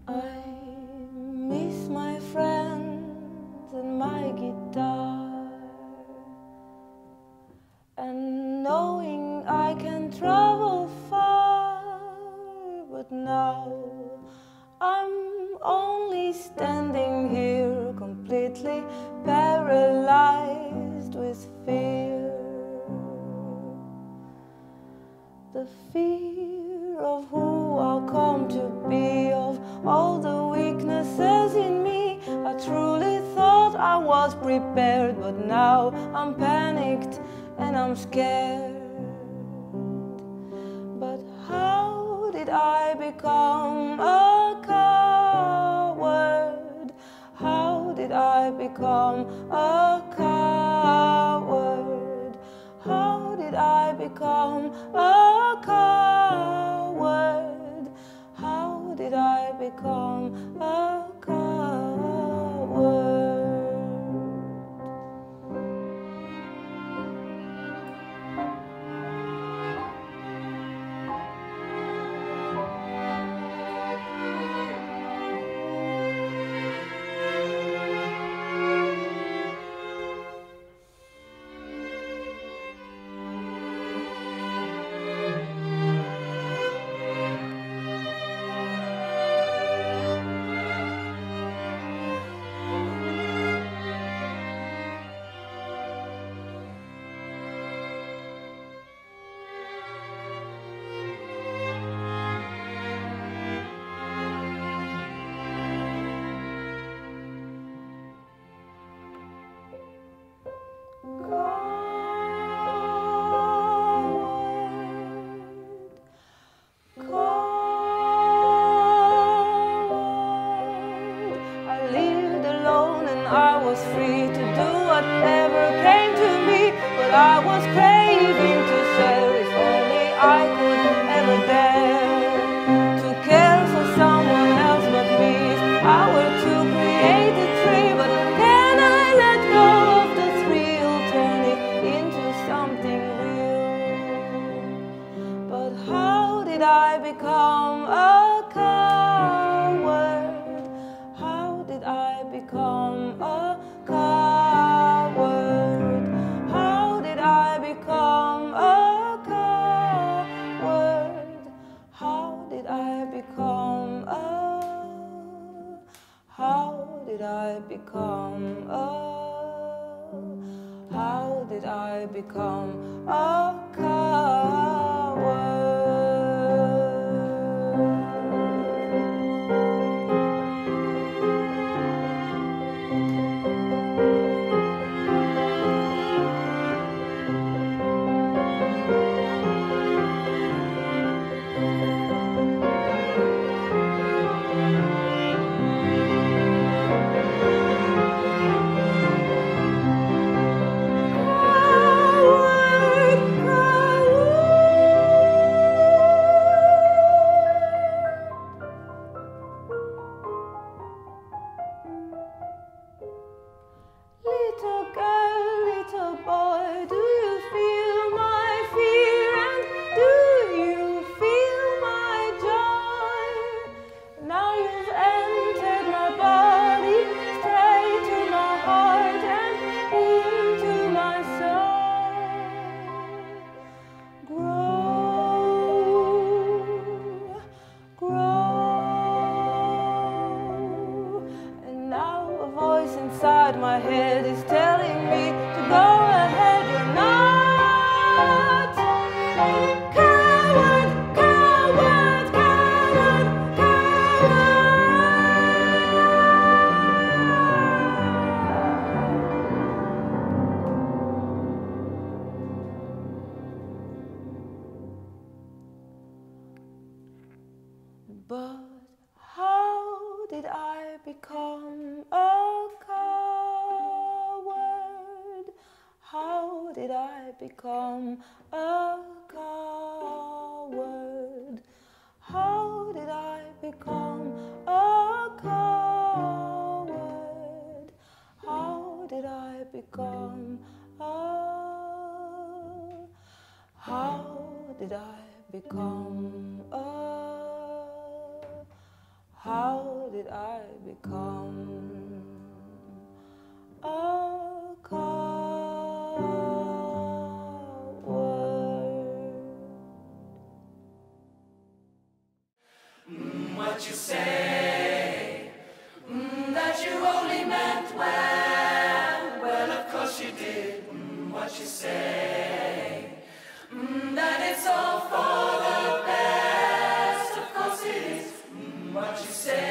I miss my friends and my guitar, and knowing I can travel far, but now I'm only standing here completely paralyzed with fear. The fear of who I'll come to be, of all the weaknesses in me. I truly thought I was prepared, but now I'm panicked and I'm scared. But how did I become a coward? How did I become a coward? How did I become a coward? How did I become a coward? I was free to do whatever came to me, but I was craving to say, if only I could ever dare to care for someone else but me. If I were to create a tree, but can I let go of the thrill, turn it into something real? But how did I become a coward? How did I become a coward? How did I become a coward? How did I become a? How did I become a? How did I become a coward? Inside my head is telling me to go ahead. You're not coward, coward, coward, coward. But how did I become a coward? How did I become a coward? How did I become a coward? How did I become a? How did I become a? How did I become? A coward. What you say, that you only meant well, well of course you did. What you say, that it's all for the best, of course it is. What you say.